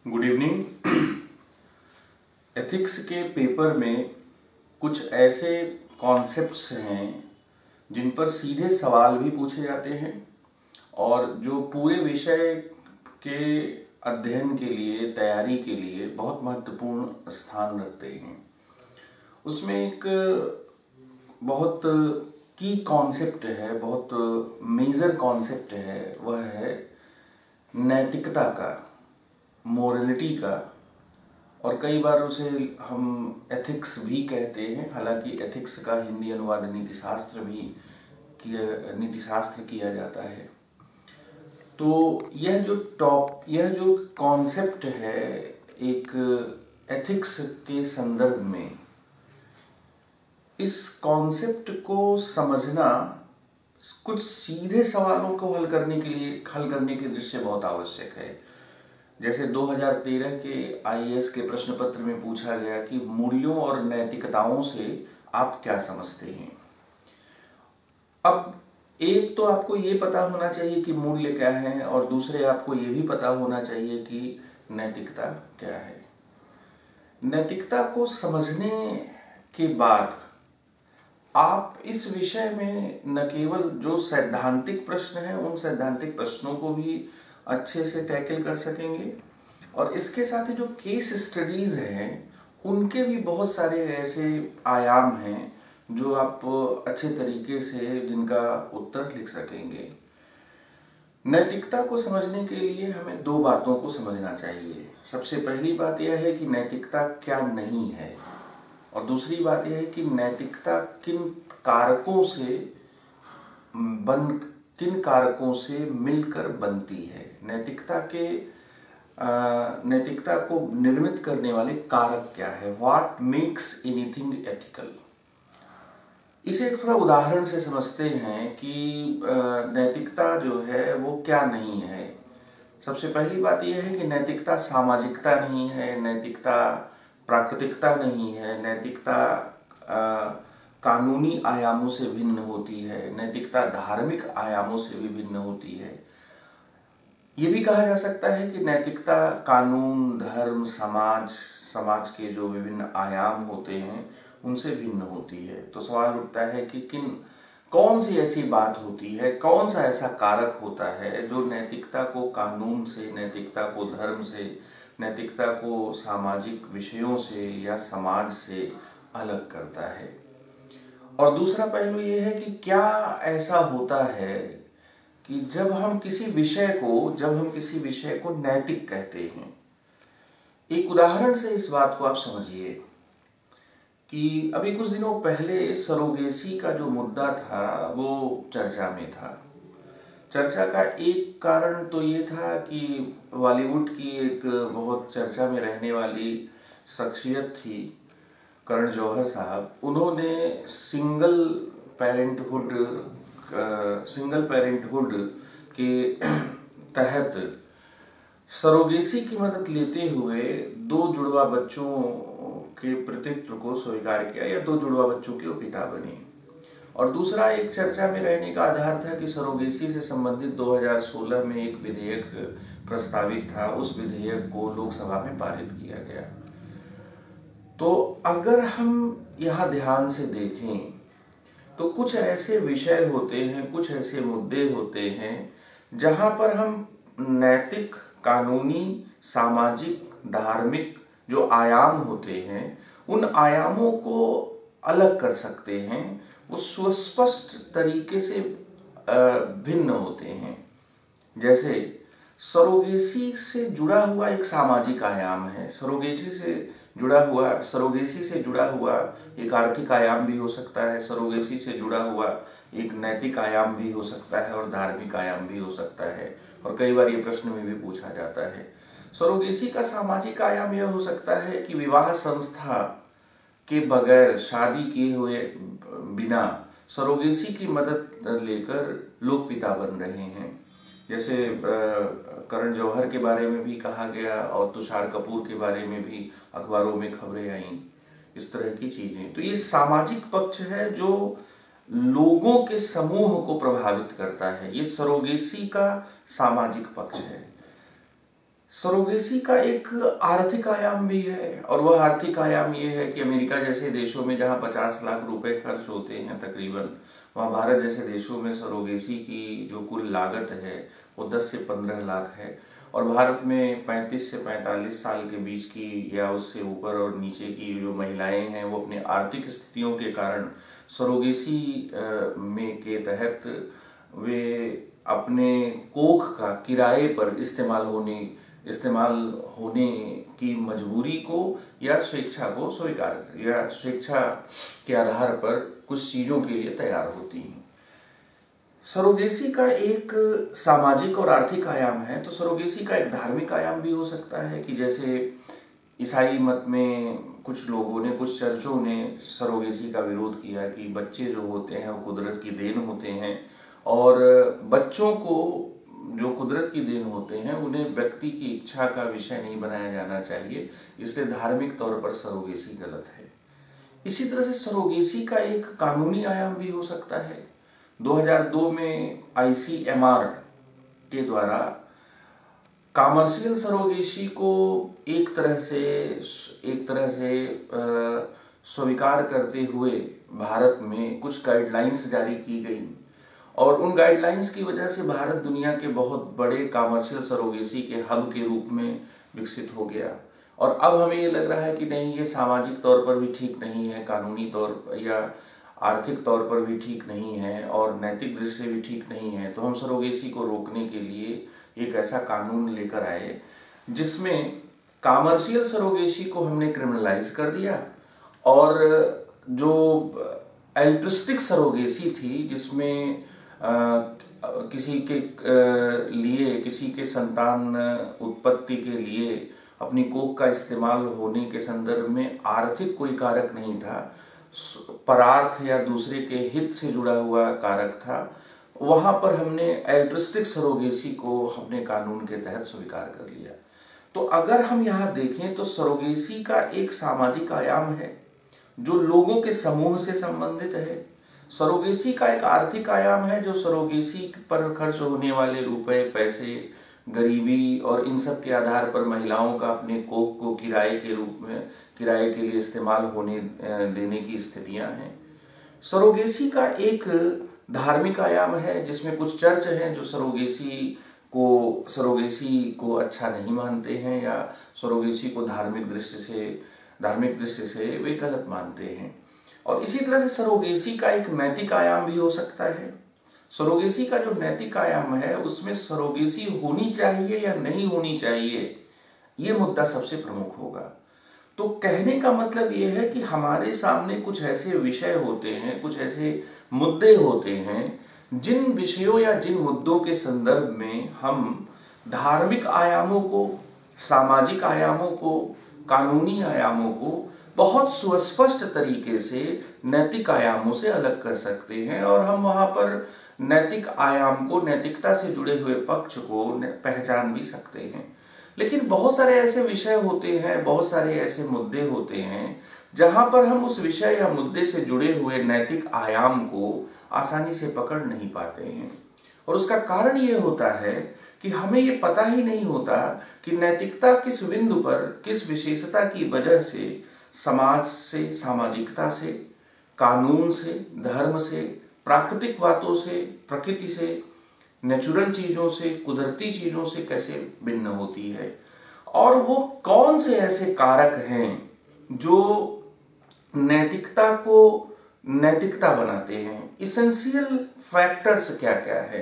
Good evening. Ethics के paper में कुछ ऐसे कॉन्सेप्ट्स हैं जिन पर सीधे सवाल भी पूछे जाते हैं और जो पूरे विषय के अध्ययन के लिए, तैयारी के लिए बहुत महत्वपूर्ण स्थान रखते हैं। उसमें एक बहुत की कॉन्सेप्ट है, बहुत मेजर कॉन्सेप्ट है, वह है नैतिकता का, मोरलिटी का, और कई बार उसे हम एथिक्स भी कहते हैं। हालांकि एथिक्स का हिंदी अनुवाद नीतिशास्त्र किया जाता है। तो यह जो कॉन्सेप्ट है एक एथिक्स के संदर्भ में, इस कॉन्सेप्ट को समझना कुछ सीधे सवालों को हल करने की दृष्टि बहुत आवश्यक है। जैसे 2013 के आईएएस के प्रश्न पत्र में पूछा गया कि मूल्यों और नैतिकताओं से आप क्या समझते हैं। अब एक तो आपको ये पता होना चाहिए कि मूल्य क्या है, और दूसरे आपको ये भी पता होना चाहिए कि नैतिकता क्या है। नैतिकता को समझने के बाद आप इस विषय में न केवल जो सैद्धांतिक प्रश्न हैं उन सैद्धांतिक प्रश्नों को भी अच्छे से टैकल कर सकेंगे, और इसके साथ ही जो केस स्टडीज़ हैं उनके भी बहुत सारे ऐसे आयाम हैं जो आप अच्छे तरीके से जिनका उत्तर लिख सकेंगे। नैतिकता को समझने के लिए हमें दो बातों को समझना चाहिए। सबसे पहली बात यह है कि नैतिकता क्या नहीं है, और दूसरी बात यह है कि नैतिकता किन कारकों से मिलकर बनती है। नैतिकता को निर्मित करने वाले कारक क्या है, व्हाट मेक्स एनीथिंग एथिकल। इसे एक थोड़ा उदाहरण से समझते हैं कि नैतिकता जो है वो क्या नहीं है। सबसे पहली बात यह है कि नैतिकता सामाजिकता नहीं है, नैतिकता प्राकृतिकता नहीं है, नैतिकता कानूनी आयामों से भिन्न होती है, नैतिकता धार्मिक आयामों से भी भिन्न होती है। ये भी कहा जा सकता है कि नैतिकता कानून, धर्म, समाज के जो विभिन्न आयाम होते हैं उनसे भिन्न होती है। तो सवाल उठता है कि कौन सी ऐसी बात होती है, कौन सा ऐसा कारक होता है जो नैतिकता को कानून से, नैतिकता को धर्म से, नैतिकता को सामाजिक विषयों से या समाज से अलग करता है। और दूसरा पहलू ये है कि क्या ऐसा होता है कि जब हम किसी विषय को नैतिक कहते हैं। एक उदाहरण से इस बात को आप समझिए कि अभी कुछ दिनों पहले सरोगेसी का जो मुद्दा था वो चर्चा में था। चर्चा का एक कारण तो ये था कि बॉलीवुड की एक बहुत चर्चा में रहने वाली शख्सियत थी करण जौहर साहब। उन्होंने सिंगल पेरेंटहुड के तहत सरोगेसी की मदद लेते हुए दो जुड़वा बच्चों के प्रतित्व को स्वीकार किया, या दो जुड़वा बच्चों के वो पिता बने। और दूसरा एक चर्चा में रहने का आधार था कि सरोगेसी से संबंधित 2016 में एक विधेयक प्रस्तावित था, उस विधेयक को लोकसभा में पारित किया गया। तो अगर हम यहाँ ध्यान से देखें तो कुछ ऐसे विषय होते हैं, कुछ ऐसे मुद्दे होते हैं जहाँ पर हम नैतिक, कानूनी, सामाजिक, धार्मिक जो आयाम होते हैं उन आयामों को अलग कर सकते हैं। वो सुस्पष्ट तरीके से भिन्न होते हैं। जैसे सरोगेसी से जुड़ा हुआ एक सामाजिक आयाम है, सरोगेसी से जुड़ा हुआ एक आर्थिक आयाम भी हो सकता है, सरोगेसी से जुड़ा हुआ एक नैतिक आयाम भी हो सकता है, और धार्मिक आयाम भी हो सकता है। और कई बार ये प्रश्न में भी पूछा जाता है। सरोगेसी का सामाजिक आयाम यह हो सकता है कि विवाह संस्था के बगैर, शादी किए हुए बिना सरोगेसी की मदद लेकर लोग पिता बन रहे हैं। जैसे करण जौहर के बारे में भी कहा गया, और तुषार कपूर के बारे में भी अखबारों में खबरें आईं, इस तरह की चीज़ें। तो ये सामाजिक पक्ष है जो लोगों के समूह को प्रभावित करता है, ये सरोगेसी का सामाजिक पक्ष है। सरोगेसी का एक आर्थिक आयाम भी है, और वह आर्थिक आयाम ये है कि अमेरिका जैसे देशों में जहाँ 50 लाख रुपए खर्च होते हैं तकरीबन, वहाँ भारत जैसे देशों में सरोगेसी की जो कुल लागत है वो 10 से 15 लाख है। और भारत में 35 से 45 साल के बीच की या उससे ऊपर और नीचे की जो महिलाएं हैं वो अपनी आर्थिक स्थितियों के कारण सरोगेसी में के तहत वे अपने कोख का किराए पर इस्तेमाल होने की मजबूरी को या स्वेच्छा को स्वीकार या स्वेच्छा के आधार पर कुछ चीज़ों के लिए तैयार होती हैं। सरोगेसी का एक सामाजिक और आर्थिक आयाम है, तो सरोगेसी का एक धार्मिक आयाम भी हो सकता है कि जैसे ईसाई मत में कुछ लोगों ने, कुछ चर्चों ने सरोगेसी का विरोध किया कि बच्चे जो होते हैं वो कुदरत की देन होते हैं, और बच्चों को जो कुदरत की देन होते हैं उन्हें व्यक्ति की इच्छा का विषय नहीं बनाया जाना चाहिए, इसलिए धार्मिक तौर पर सरोगेसी गलत है। इसी तरह से सरोगेसी का एक कानूनी आयाम भी हो सकता है। 2002 में ICMR के द्वारा कॉमर्शियल सरोगेसी को एक तरह से स्वीकार करते हुए भारत में कुछ गाइडलाइंस जारी की गई, और उन गाइडलाइंस की वजह से भारत दुनिया के बहुत बड़े कॉमर्शियल सरोगेसी के हब के रूप में विकसित हो गया। और अब हमें ये लग रहा है कि नहीं, ये सामाजिक तौर पर भी ठीक नहीं है, कानूनी तौर या आर्थिक तौर पर भी ठीक नहीं है, और नैतिक दृष्टि से भी ठीक नहीं है। तो हम सरोगेसी को रोकने के लिए एक ऐसा कानून लेकर आए जिसमें कॉमर्शियल सरोगेसी को हमने क्रिमिनलाइज कर दिया, और जो एल्ट्रिस्टिक सरोगेसी थी जिसमें किसी के संतान उत्पत्ति के लिए अपनी कोख का इस्तेमाल होने के संदर्भ में आर्थिक कोई कारक नहीं था, परार्थ या दूसरे के हित से जुड़ा हुआ कारक था, वहाँ पर हमने एल्ट्रिस्टिक सरोगेसी को हमने कानून के तहत स्वीकार कर लिया। तो अगर हम यहाँ देखें तो सरोगेसी का एक सामाजिक आयाम है जो लोगों के समूह से संबंधित है। सरोगेसी का एक आर्थिक आयाम है जो सरोगेसी पर खर्च होने वाले रुपए, पैसे, गरीबी और इन सब के आधार पर महिलाओं का अपने कोख को किराए के लिए इस्तेमाल होने देने की स्थितियां हैं। सरोगेसी का एक धार्मिक आयाम है जिसमें कुछ चर्च हैं जो सरोगेसी को अच्छा नहीं मानते हैं, या सरोगेसी को धार्मिक दृष्टि से वे गलत मानते हैं। और इसी तरह से सरोगेसी का एक नैतिक आयाम भी हो सकता है। सरोगेसी का जो नैतिक आयाम है उसमें सरोगेसी होनी चाहिए या नहीं होनी चाहिए, ये मुद्दा सबसे प्रमुख होगा। तो कहने का मतलब ये है कि हमारे सामने कुछ ऐसे विषय होते हैं, कुछ ऐसे मुद्दे होते हैं जिन विषयों या जिन मुद्दों के संदर्भ में हम धार्मिक आयामों को, सामाजिक आयामों को, कानूनी आयामों को बहुत सुस्पष्ट तरीके से नैतिक आयामों से अलग कर सकते हैं, और हम वहाँ पर नैतिक आयाम को, नैतिकता से जुड़े हुए पक्ष को पहचान भी सकते हैं। लेकिन बहुत सारे ऐसे विषय होते हैं, बहुत सारे ऐसे मुद्दे होते हैं जहाँ पर हम उस विषय या मुद्दे से जुड़े हुए नैतिक आयाम को आसानी से पकड़ नहीं पाते हैं, और उसका कारण ये होता है कि हमें ये पता ही नहीं होता कि नैतिकता किस बिंदु पर, किस विशेषता की वजह से समाज से, सामाजिकता से, कानून से, धर्म से, प्राकृतिक बातों से, प्रकृति से, नेचुरल चीज़ों से, कुदरती चीज़ों से कैसे भिन्न होती है, और वो कौन से ऐसे कारक हैं जो नैतिकता को नैतिकता बनाते हैं। इसेंशियल फैक्टर्स क्या क्या है।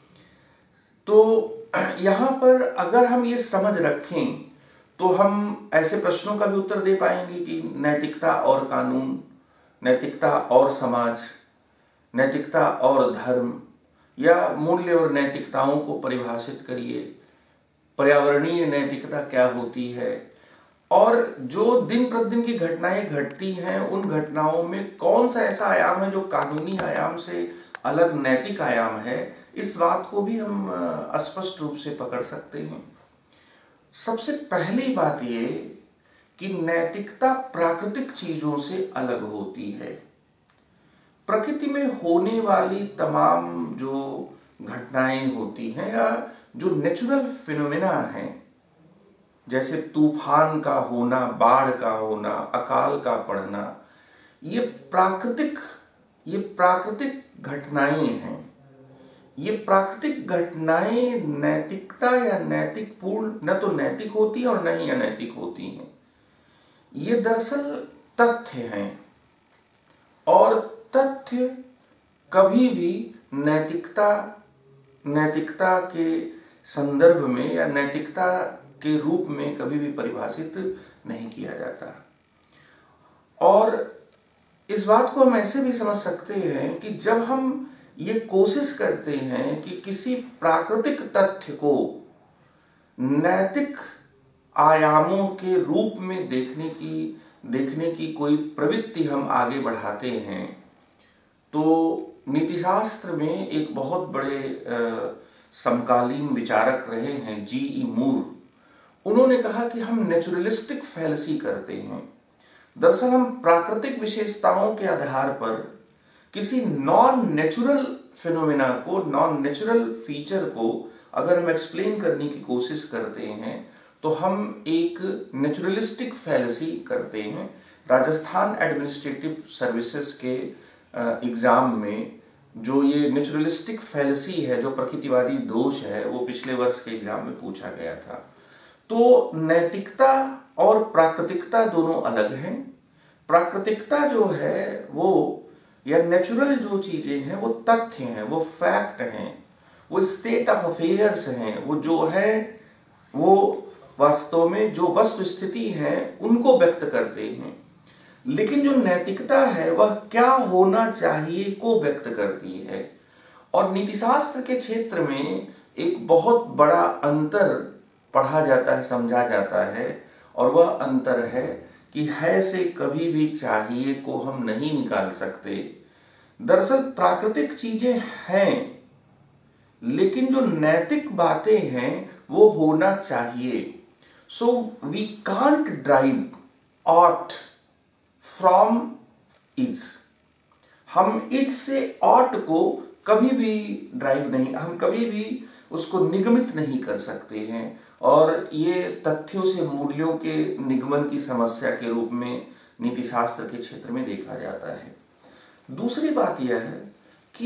तो यहाँ पर अगर हम ये समझ रखें तो हम ऐसे प्रश्नों का भी उत्तर दे पाएंगे कि नैतिकता और कानून, नैतिकता और समाज, नैतिकता और धर्म, या मूल्य और नैतिकताओं को परिभाषित करिए। पर्यावरणीय नैतिकता क्या होती है, और जो दिन प्रतिदिन की घटनाएं घटती हैं उन घटनाओं में कौन सा ऐसा आयाम है जो कानूनी आयाम से अलग नैतिक आयाम है, इस बात को भी हम स्पष्ट रूप से पकड़ सकते हैं। सबसे पहली बात ये कि नैतिकता प्राकृतिक चीजों से अलग होती है। प्रकृति में होने वाली तमाम जो घटनाएं होती हैं या जो नेचुरल फिनोमेना हैं जैसे तूफान का होना, बाढ़ का होना, अकाल का पड़ना, ये प्राकृतिक घटनाएं हैं। ये प्राकृतिक घटनाएं नैतिकता या नैतिक पूर्ण न तो नैतिक होती है और न ही अनैतिक होती हैं। ये दरअसल तथ्य हैं, और तथ्य कभी भी नैतिकता के संदर्भ में या नैतिकता के रूप में कभी भी परिभाषित नहीं किया जाता। और इस बात को हम ऐसे भी समझ सकते हैं कि जब हम ये कोशिश करते हैं कि किसी प्राकृतिक तथ्य को नैतिक आयामों के रूप में देखने की कोई प्रवृत्ति हम आगे बढ़ाते हैं, तो नीतिशास्त्र में एक बहुत बड़े समकालीन विचारक रहे हैं जी.ई. मूर। उन्होंने कहा कि हम नेचुरलिस्टिक फैलेसी करते हैं। दरअसल हम प्राकृतिक विशेषताओं के आधार पर किसी नॉन नेचुरल फिनोमेना को, नॉन नेचुरल फीचर को अगर हम एक्सप्लेन करने की कोशिश करते हैं तो हम एक नेचुरलिस्टिक फैलेसी करते हैं। राजस्थान एडमिनिस्ट्रेटिव सर्विसेज के एग्जाम में जो ये नेचुरलिस्टिक फैलेसी है, जो प्रकृतिवादी दोष है, वो पिछले वर्ष के एग्जाम में पूछा गया था। तो नैतिकता और प्राकृतिकता दोनों अलग हैं। प्राकृतिकता जो है वो, या नेचुरल जो चीजें हैं, वो तथ्य हैं, वो फैक्ट हैं, वो स्टेट ऑफ अफेयर्स हैं, वो जो है वो वास्तव में जो वस्तु स्थिति है उनको व्यक्त करते हैं। लेकिन जो नैतिकता है वह क्या होना चाहिए को व्यक्त करती है। और नीतिशास्त्र के क्षेत्र में एक बहुत बड़ा अंतर पढ़ा जाता है, समझा जाता है, और वह अंतर है कि है से कभी भी चाहिए को हम नहीं निकाल सकते। दरअसल प्राकृतिक चीजें हैं, लेकिन जो नैतिक बातें हैं वो होना चाहिए। So we can't derive ought from is. हम इज से ऑट को कभी भी ड्राइव नहीं, हम कभी भी उसको निगमित नहीं कर सकते हैं। और ये तथ्यों से मूल्यों के निगमन की समस्या के रूप में नीतिशास्त्र के क्षेत्र में देखा जाता है। दूसरी बात यह है कि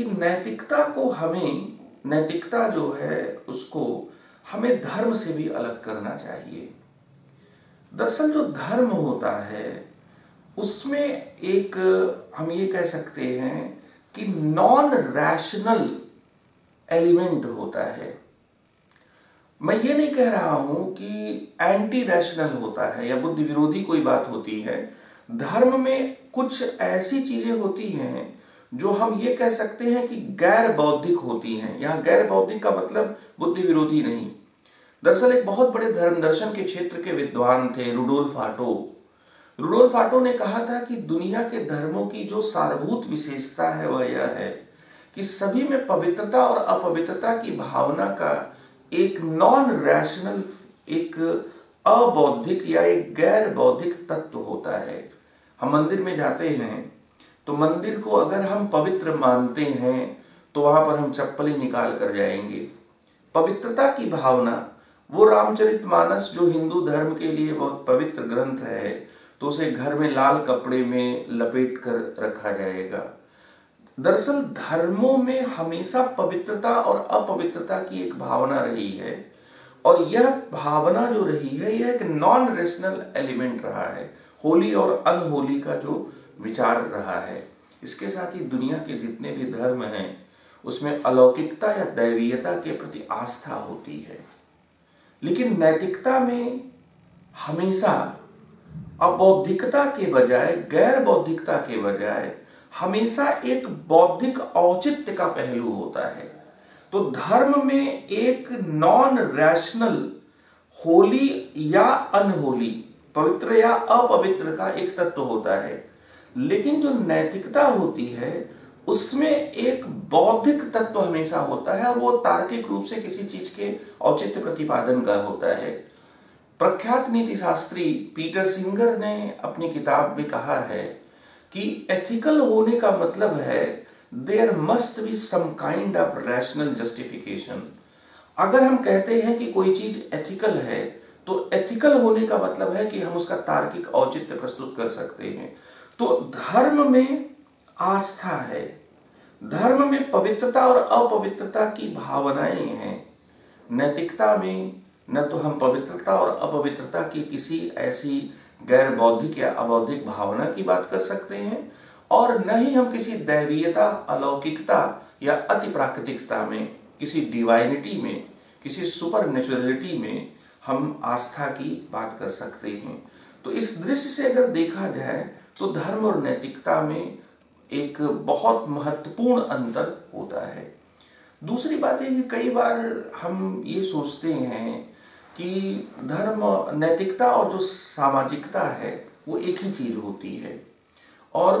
नैतिकता जो है उसको हमें धर्म से भी अलग करना चाहिए। दरअसल जो धर्म होता है उसमें एक, हम ये कह सकते हैं कि नॉन रैशनल एलिमेंट होता है। मैं ये नहीं कह रहा हूं कि एंटी रैशनल होता है या बुद्धि विरोधी कोई बात होती है। धर्म में कुछ ऐसी चीजें होती हैं जो हम ये कह सकते हैं कि गैर बौद्धिक होती हैं। यहाँ गैर बौद्धिक का मतलब बुद्धि विरोधी नहीं। दरअसल एक बहुत बड़े धर्म दर्शन के क्षेत्र के विद्वान थे रुडोल्फ ऑटो ने कहा था कि दुनिया के धर्मों की जो सारभूत विशेषता है वह यह है कि सभी में पवित्रता और अपवित्रता की भावना का एक नॉन रैशनल, एक अबौद्धिक या एक गैर बौद्धिक तत्व होता है। हम मंदिर में जाते हैं तो मंदिर को अगर हम पवित्र मानते हैं तो वहां पर हम चप्पलें निकाल कर जाएंगे। पवित्रता की भावना, वो रामचरितमानस जो हिंदू धर्म के लिए बहुत पवित्र ग्रंथ है, तो उसे घर में लाल कपड़े में लपेट कर रखा जाएगा। दरअसल धर्मों में हमेशा पवित्रता और अपवित्रता की एक भावना रही है, और यह भावना जो रही है यह एक नॉन रेशनल एलिमेंट रहा है। होली और अनहोली का जो विचार रहा है। इसके साथ ही दुनिया के जितने भी धर्म हैं उसमें अलौकिकता या दैवीयता के प्रति आस्था होती है। लेकिन नैतिकता में हमेशा अबौद्धिकता के बजाय, गैर बौद्धिकता के बजाय हमेशा एक बौद्धिक औचित्य का पहलू होता है। तो धर्म में एक नॉन रैशनल, होली या अनहोली, पवित्र या अपवित्र का एक तत्व होता है। लेकिन जो नैतिकता होती है उसमें एक बौद्धिक तत्व हमेशा होता है, और वो तार्किक रूप से किसी चीज के औचित्य प्रतिपादन का होता है। प्रख्यात नीतिशास्त्री पीटर सिंगर ने अपनी किताब में कहा है कि एथिकल होने का मतलब है there must be some kind of rational justification. अगर हम कहते हैं कि कोई चीज एथिकल है तो एथिकल होने का मतलब है कि हम उसका तार्किक औचित्य प्रस्तुत कर सकते हैं। तो धर्म में आस्था है, धर्म में पवित्रता और अपवित्रता की भावनाएं हैं। नैतिकता में न तो हम पवित्रता और अपवित्रता की किसी ऐसी गैर बौद्धिक या अबौद्धिक भावना की बात कर सकते हैं, और न ही हम किसी दैवीयता, अलौकिकता या अति प्राकृतिकता में, किसी डिवाइनिटी में, किसी सुपर नेचुरलिटी में हम आस्था की बात कर सकते हैं। तो इस दृश्य से अगर देखा जाए तो धर्म और नैतिकता में एक बहुत महत्वपूर्ण अंतर होता है। दूसरी बात है कि कई बार हम ये सोचते हैं कि धर्म, नैतिकता और जो सामाजिकता है वो एक ही चीज होती है, और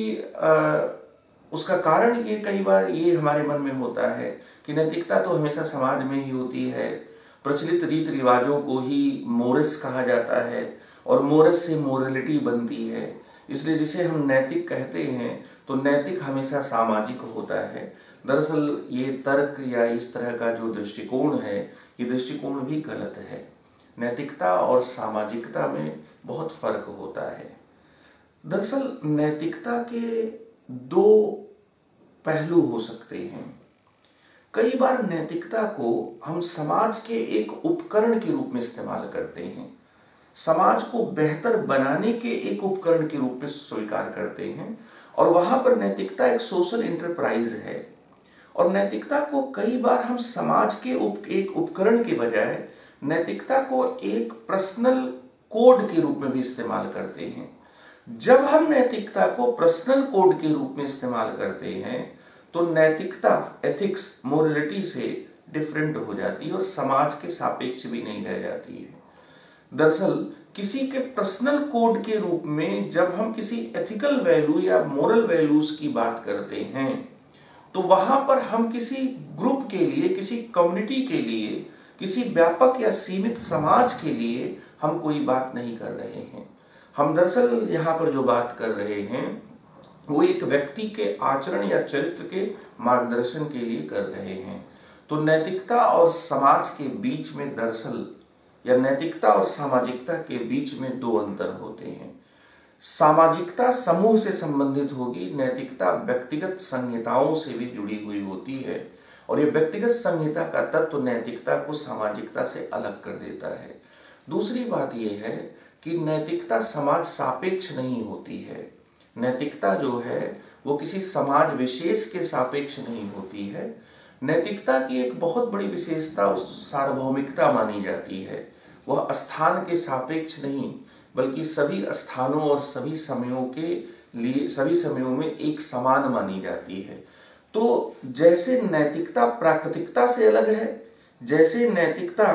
उसका कारण ये कई बार ये हमारे मन में होता है कि नैतिकता तो हमेशा समाज में ही होती है, प्रचलित रीति रिवाजों को ही मोरस कहा जाता है और मोरस से मोरलिटी बनती है, इसलिए जिसे हम नैतिक कहते हैं तो नैतिक हमेशा सामाजिक होता है। दरअसल ये तर्क या इस तरह का जो दृष्टिकोण है, ये दृष्टिकोण भी गलत है। नैतिकता और सामाजिकता में बहुत फर्क होता है। दरअसल नैतिकता के दो पहलू हो सकते हैं। कई बार नैतिकता को हम समाज के एक उपकरण के रूप में इस्तेमाल करते हैं, समाज को बेहतर बनाने के एक उपकरण के रूप में स्वीकार करते हैं, और वहां पर नैतिकता एक सोशल एंटरप्राइज है। और नैतिकता को कई बार हम समाज के एक उपकरण के बजाय नैतिकता को एक पर्सनल कोड के रूप में भी इस्तेमाल करते हैं। जब हम नैतिकता को पर्सनल कोड के रूप में इस्तेमाल करते हैं तो नैतिकता, एथिक्स, मोरलिटी से डिफरेंट हो जाती है और समाज के सापेक्ष भी नहीं रह जाती है। दरअसल किसी के पर्सनल कोड के रूप में जब हम किसी एथिकल वैल्यू या मोरल वैल्यूज की बात करते हैं तो वहां पर हम किसी ग्रुप के लिए, किसी कम्युनिटी के लिए, किसी व्यापक या सीमित समाज के लिए हम कोई बात नहीं कर रहे हैं। हम दरअसल यहाँ पर जो बात कर रहे हैं वो एक व्यक्ति के आचरण या चरित्र के मार्गदर्शन के लिए कर रहे हैं। तो नैतिकता और समाज के बीच में दरअसल, या नैतिकता और सामाजिकता के बीच में दो अंतर होते हैं। सामाजिकता समूह से संबंधित होगी, नैतिकता व्यक्तिगत संहिताओं से भी जुड़ी हुई होती है, और ये व्यक्तिगत संहिता का तत्व नैतिकता को सामाजिकता से अलग कर देता है। दूसरी बात यह है कि नैतिकता समाज सापेक्ष नहीं होती है। नैतिकता जो है वो किसी समाज विशेष के सापेक्ष नहीं होती है। नैतिकता की एक बहुत बड़ी विशेषता उस सार्वभौमिकता मानी जाती है। वह स्थान के सापेक्ष नहीं बल्कि सभी स्थानों और सभी समयों के लिए, सभी समयों में एक समान मानी जाती है। तो जैसे नैतिकता प्राकृतिकता से अलग है, जैसे नैतिकता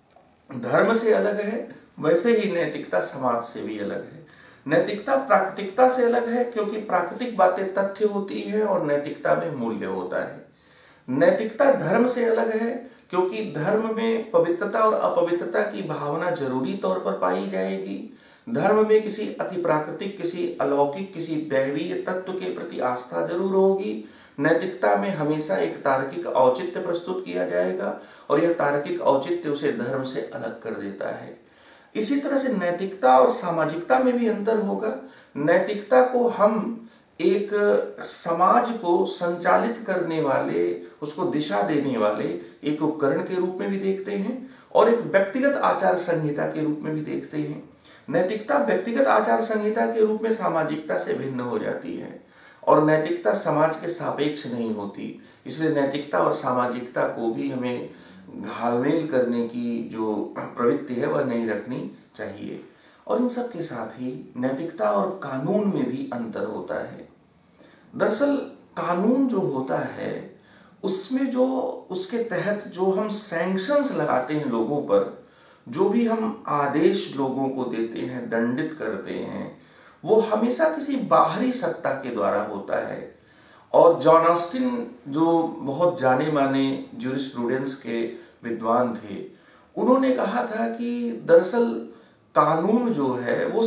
धर्म से अलग है, वैसे ही नैतिकता समाज से भी अलग है। नैतिकता प्राकृतिकता से अलग है क्योंकि प्राकृतिक बातें तथ्य होती है और नैतिकता में मूल्य होता है। नैतिकता धर्म से अलग है क्योंकि धर्म में पवित्रता और अपवित्रता की भावना जरूरी तौर पर पाई जाएगी। धर्म में किसी अति प्राकृतिक, किसी अलौकिक, किसी दैवीय तत्व के प्रति आस्था जरूर होगी। नैतिकता में हमेशा एक तार्किक औचित्य प्रस्तुत किया जाएगा और यह तार्किक औचित्य उसे धर्म से अलग कर देता है। इसी तरह से नैतिकता और सामाजिकता में भी अंतर होगा। नैतिकता को हम एक समाज को संचालित करने वाले, उसको दिशा देने वाले एक उपकरण के रूप में भी देखते हैं और एक व्यक्तिगत आचार संहिता के रूप में भी देखते हैं। नैतिकता व्यक्तिगत आचार संहिता के रूप में सामाजिकता से भिन्न हो जाती है और नैतिकता समाज के सापेक्ष नहीं होती। इसलिए नैतिकता और सामाजिकता को भी हमें घालमेल करने की जो प्रवृत्ति है वह नहीं रखनी चाहिए। और इन सब के साथ ही नैतिकता और कानून में भी अंतर होता है। दरअसल कानून जो होता है उसमें जो उसके तहत जो हम सैंक्शंस लगाते हैं लोगों पर, जो भी हम आदेश लोगों को देते हैं, दंडित करते हैं, वो हमेशा किसी बाहरी सत्ता के द्वारा होता है। और जॉन ऑस्टिन जो बहुत जाने माने ज्यूरिस्प्रूडेंस के विद्वान थे, उन्होंने कहा था कि दरअसल कानून जो है वो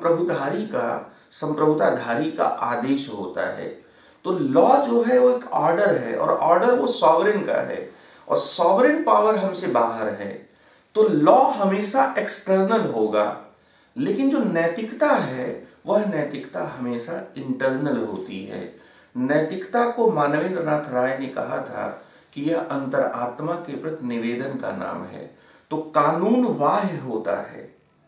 संप्रभुताधारी का आदेश होता है। तो लॉ जो है वो एक ऑर्डर है और ऑर्डर वो सॉवरेन का है और सॉवरेन पावर हमसे बाहर है। तो लॉ हमेशा एक्सटर्नल होगा, लेकिन जो नैतिकता है वह नैतिकता हमेशा इंटरनल होती है। नैतिकता को मानवेंद्र नाथ राय ने कहा था कि यह अंतरात्मा के प्रति निवेदन का नाम है। तो कानून बाह्य होता है,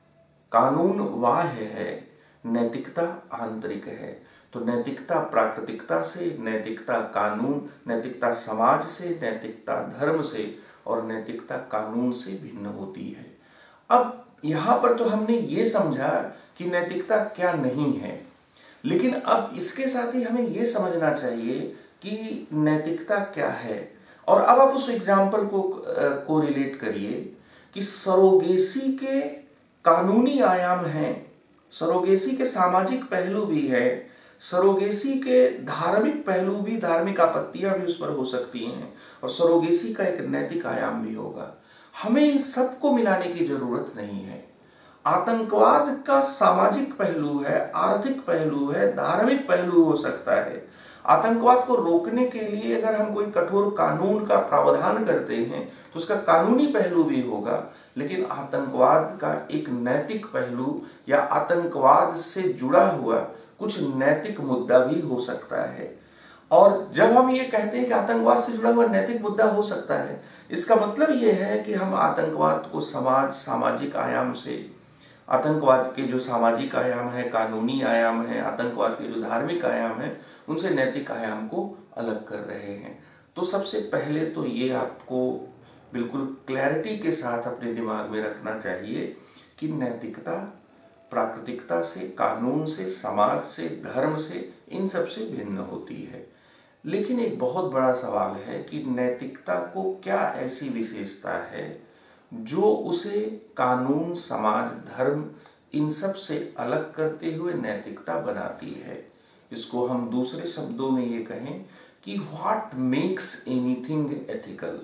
कानून बाह्य है, नैतिकता आंतरिक है। तो नैतिकता प्राकृतिकता से, नैतिकता कानून, नैतिकता समाज से, नैतिकता धर्म से और नैतिकता कानून से भिन्न होती है। अब यहाँ पर तो हमने ये समझा कि नैतिकता क्या नहीं है, लेकिन अब इसके साथ ही हमें ये समझना चाहिए कि नैतिकता क्या है। और अब आप उस एग्जाम्पल को रिलेट करिए कि सरोगेसी के कानूनी आयाम हैं, सरोगेसी के सामाजिक पहलू भी है, सरोगेसी के धार्मिक पहलू भी, धार्मिक आपत्तियां भी उस पर हो सकती हैं, और सरोगेसी का एक नैतिक आयाम भी होगा। हमें इन सबको मिलाने की जरूरत नहीं है। आतंकवाद का सामाजिक पहलू है, आर्थिक पहलू है, धार्मिक पहलू हो सकता है। आतंकवाद को रोकने के लिए अगर हम कोई कठोर कानून का प्रावधान करते हैं तो उसका कानूनी पहलू भी होगा, लेकिन आतंकवाद का एक नैतिक पहलू या आतंकवाद से जुड़ा हुआ कुछ नैतिक मुद्दा भी हो सकता है। और जब हम ये कहते हैं कि आतंकवाद से जुड़ा हुआ नैतिक मुद्दा हो सकता है, इसका मतलब ये है कि हम आतंकवाद को सामाजिक आयाम से, आतंकवाद के जो सामाजिक आयाम है, कानूनी आयाम है, आतंकवाद के जो धार्मिक आयाम है, उनसे नैतिक आयाम को अलग कर रहे हैं। तो सबसे पहले तो ये आपको बिल्कुल क्लैरिटी के साथ अपने दिमाग में रखना चाहिए कि नैतिकता प्राकृतिकता से, कानून से, समाज से, धर्म से, इन सब से भिन्न होती है। लेकिन एक बहुत बड़ा सवाल है कि नैतिकता को क्या ऐसी विशेषता है जो उसे कानून, समाज, धर्म इन सब से अलग करते हुए नैतिकता बनाती है। इसको हम दूसरे शब्दों में ये कहें कि व्हाट मेक्स एनीथिंग एथिकल।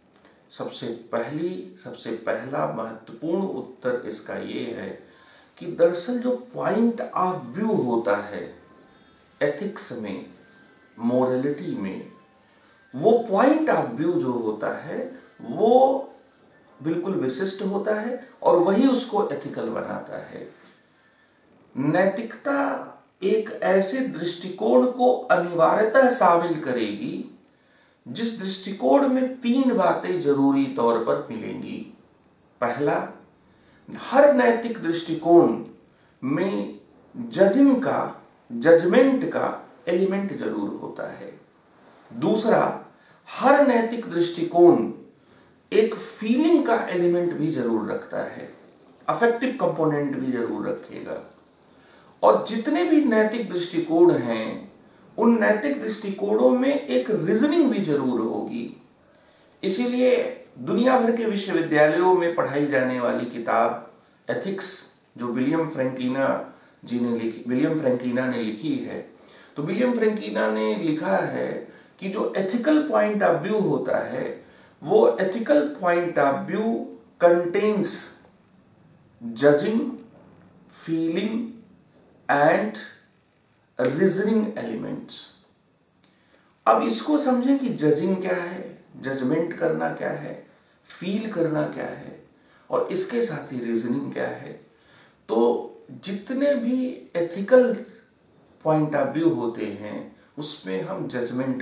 सबसे पहला महत्वपूर्ण उत्तर इसका ये है कि दरअसल जो पॉइंट ऑफ व्यू होता है एथिक्स में, मोरलिटी में, वो पॉइंट ऑफ व्यू जो होता है वो बिल्कुल विशिष्ट होता है और वही उसको एथिकल बनाता है। नैतिकता एक ऐसे दृष्टिकोण को अनिवार्यतः शामिल करेगी जिस दृष्टिकोण में 3 बातें जरूरी तौर पर मिलेंगी। पहला, हर नैतिक दृष्टिकोण में जजमेंट का एलिमेंट जरूर होता है। दूसरा, हर नैतिक दृष्टिकोण एक फीलिंग का एलिमेंट भी जरूर रखता है, अफेक्टिव कंपोनेंट भी जरूर रखेगा। और जितने भी नैतिक दृष्टिकोण हैं उन नैतिक दृष्टिकोणों में एक रीजनिंग भी जरूर होगी। इसीलिए दुनिया भर के विश्वविद्यालयों में पढ़ाई जाने वाली किताब एथिक्स जो विलियम फ्रैंकिना ने लिखी है, तो विलियम फ्रैंकिना ने लिखा है कि जो एथिकल पॉइंट ऑफ व्यू होता है वो ethical point of view contains judging, feeling and reasoning elements. अब इसको समझें कि जजिंग क्या है, जजमेंट करना क्या है, फील करना क्या है, और इसके साथ ही रीजनिंग क्या है। तो जितने भी एथिकल पॉइंट ऑफ व्यू होते हैं उसमें हम जजमेंट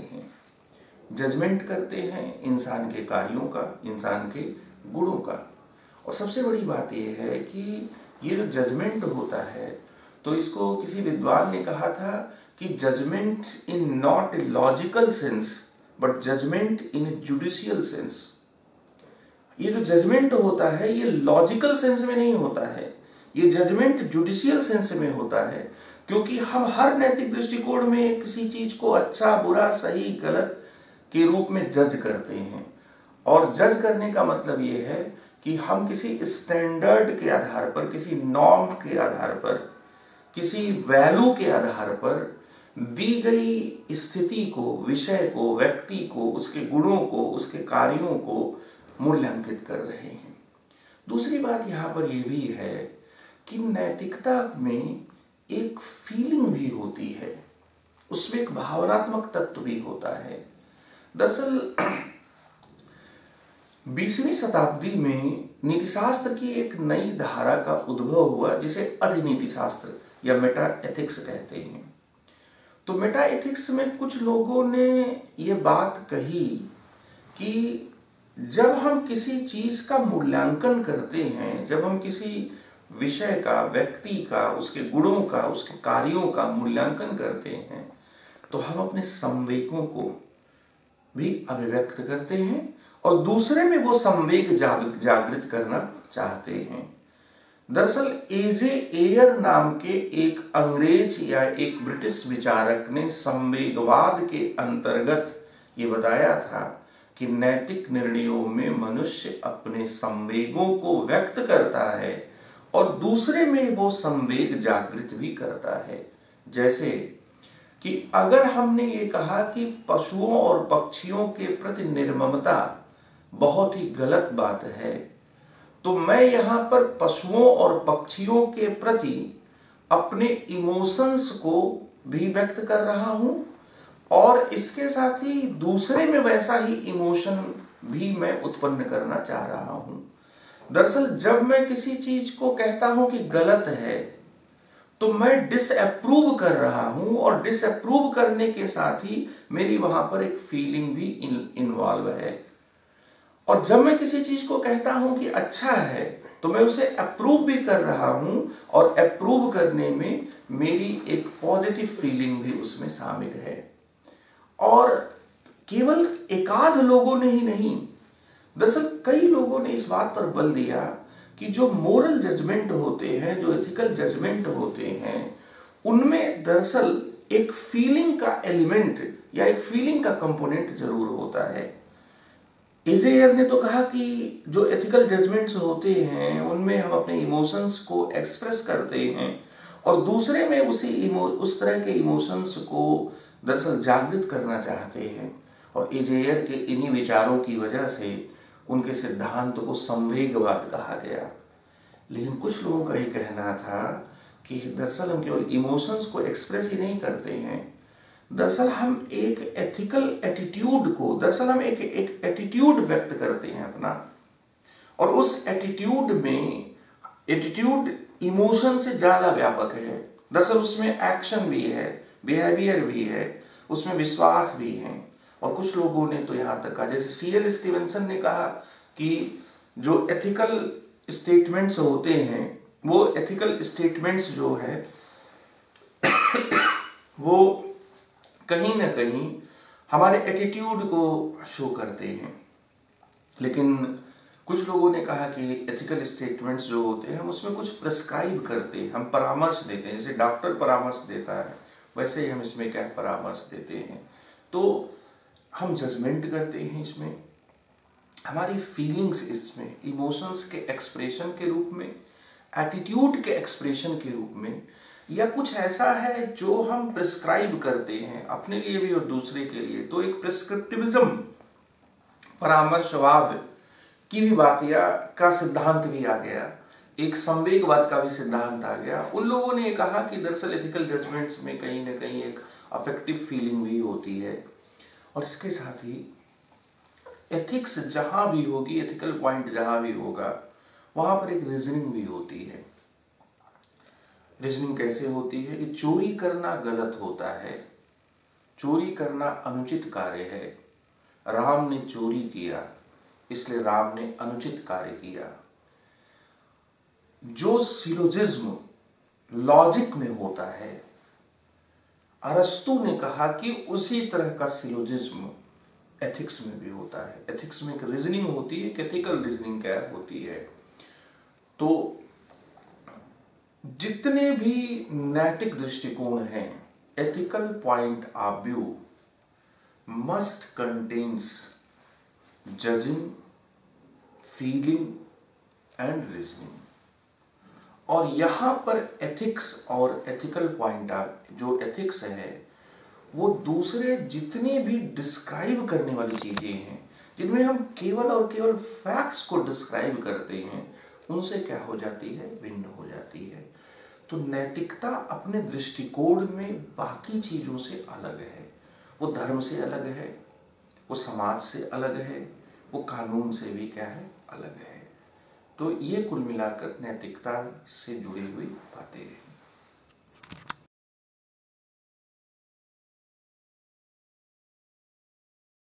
करते हैं इंसान के कार्यों का, इंसान के गुणों का। और सबसे बड़ी बात यह है कि ये जो जजमेंट होता है, तो इसको किसी विद्वान ने कहा था कि judgement in not a logical sense but judgement in a judicial sense. ये जो जजमेंट होता है ये लॉजिकल सेंस में नहीं होता है, ये जजमेंट जुडिशियल सेंस में होता है, क्योंकि हम हर नैतिक दृष्टिकोण में किसी चीज को अच्छा, बुरा, सही, गलत के रूप में जज करते हैं। और जज करने का मतलब ये है कि हम किसी स्टैंडर्ड के आधार पर, किसी नॉर्म के आधार पर, किसी वैल्यू के आधार पर दी गई स्थिति को, विषय को, व्यक्ति को, उसके गुणों को, उसके कार्यों को मूल्यांकित कर रहे हैं। दूसरी बात यहाँ पर यह भी है कि नैतिकता में एक फीलिंग भी होती है, उसमें एक भावनात्मक तत्व भी होता है। दरअसल 20वीं शताब्दी में नीतिशास्त्र की एक नई धारा का उद्भव हुआ जिसे अधिनीति शास्त्र या मेटा एथिक्स कहते हैं। तो मेटा एथिक्स में कुछ लोगों ने ये बात कही कि जब हम किसी चीज का मूल्यांकन करते हैं, जब हम किसी विषय का, व्यक्ति का, उसके गुणों का, उसके कार्यों का मूल्यांकन करते हैं, तो हम अपने संवेगों को भी अभिव्यक्त करते हैं और दूसरे में वो संवेग जागृत करना चाहते हैं। दरअसल एजे एयर नाम के एक अंग्रेज या एक ब्रिटिश विचारक ने संवेगवाद के अंतर्गत ये बताया था कि नैतिक निर्णयों में मनुष्य अपने संवेगों को व्यक्त करता है और दूसरे में वो संवेग जागृत भी करता है। जैसे कि अगर हमने ये कहा कि पशुओं और पक्षियों के प्रति निर्ममता बहुत ही गलत बात है, तो मैं यहाँ पर पशुओं और पक्षियों के प्रति अपने इमोशंस को भी व्यक्त कर रहा हूँ और इसके साथ ही दूसरे में वैसा ही इमोशन भी मैं उत्पन्न करना चाह रहा हूँ। दरअसल जब मैं किसी चीज को कहता हूँ कि गलत है, तो मैं डिसअप्रूव कर रहा हूँ और डिसअप्रूव करने के साथ ही मेरी वहां पर एक फीलिंग भी इन्वॉल्व है। और जब मैं किसी चीज को कहता हूं कि अच्छा है, तो मैं उसे अप्रूव भी कर रहा हूं और अप्रूव करने में मेरी एक पॉजिटिव फीलिंग भी उसमें शामिल है। और केवल एकाध लोगों ने ही नहीं, दरअसल कई लोगों ने इस बात पर बल दिया कि जो मोरल जजमेंट होते हैं, जो एथिकल जजमेंट होते हैं, उनमें दरअसल एक फीलिंग का एलिमेंट या एक फीलिंग का कंपोनेंट जरूर होता है। एजेयर ने तो कहा कि जो एथिकल जजमेंट्स होते हैं उनमें हम अपने इमोशंस को एक्सप्रेस करते हैं और दूसरे में उस तरह के इमोशंस को दरअसल जागृत करना चाहते हैं। और एजेयर के इन्हीं विचारों की वजह से उनके सिद्धांत को संवेगवाद कहा गया। लेकिन कुछ लोगों का ये कहना था कि दरअसल हम केवल इमोशंस को एक्सप्रेस ही नहीं करते हैं, दरअसल हम एक एथिकल एटीट्यूड को, दरअसल हम एक एटीट्यूड व्यक्त करते हैं अपना, और उस एटीट्यूड में, एटीट्यूड इमोशन से ज्यादा व्यापक है। दरअसल उसमें एक्शन भी है, बिहेवियर भी है, उसमें विश्वास भी है। और कुछ लोगों ने तो यहां तक कहा, जैसे सीएल स्टीवेंसन ने कहा कि जो एथिकल स्टेटमेंट्स होते हैं, वो एथिकल स्टेटमेंट्स जो है वो कहीं ना कहीं हमारे एटीट्यूड को शो करते हैं। लेकिन कुछ लोगों ने कहा कि एथिकल स्टेटमेंट्स जो होते हैं हम उसमें कुछ प्रिस्क्राइब करते हैं, हम परामर्श देते हैं। जैसे डॉक्टर परामर्श देता है, वैसे ही हम इसमें क्या परामर्श देते हैं। तो हम जजमेंट करते हैं, इसमें हमारी फीलिंग्स, इसमें इमोशंस के एक्सप्रेशन के रूप में, एटीट्यूड के एक्सप्रेशन के रूप में, या कुछ ऐसा है जो हम प्रिस्क्राइब करते हैं अपने लिए भी और दूसरे के लिए। तो एक प्रिस्क्रिप्टिविज्म, परामर्शवाद की भी बात या का सिद्धांत भी आ गया, एक संवेगवाद का भी सिद्धांत आ गया। उन लोगों ने कहा कि दरअसल एथिकल जजमेंट्स में कहीं ना कहीं एक अफेक्टिव फीलिंग भी होती है। और इसके साथ ही एथिक्स जहां भी होगी, एथिकल पॉइंट जहां भी होगा, वहां पर एक रीजनिंग भी होती है। रीजनिंग कैसे होती है कि चोरी करना गलत होता है, चोरी करना अनुचित कार्य है, राम ने चोरी किया इसलिए राम ने अनुचित कार्य किया। जो सिलोजिज्म लॉजिक में होता है, अरस्तु ने कहा कि उसी तरह का सिलोजिज्म एथिक्स में भी होता है। एथिक्स में एक रीजनिंग होती है, एथिकल रीजनिंग क्या होती है। तो जितने भी नैतिक दृष्टिकोण हैं, ethical point of view must contains judging, feeling and reasoning. और यहां पर एथिक्स और एथिकल पॉइंट ऑफ जो एथिक्स है वो दूसरे जितने भी डिस्क्राइब करने वाली चीजें हैं, जिनमें हम केवल और केवल फैक्ट्स को डिस्क्राइब करते हैं, उनसे क्या हो जाती है, भिन्न हो जाती है। तो नैतिकता अपने दृष्टिकोण में बाकी चीजों से अलग है। वो धर्म से अलग है, वो समाज से अलग है, वो कानून से भी क्या है, अलग है। तो ये कुल मिलाकर नैतिकता से जुड़ी हुई बातें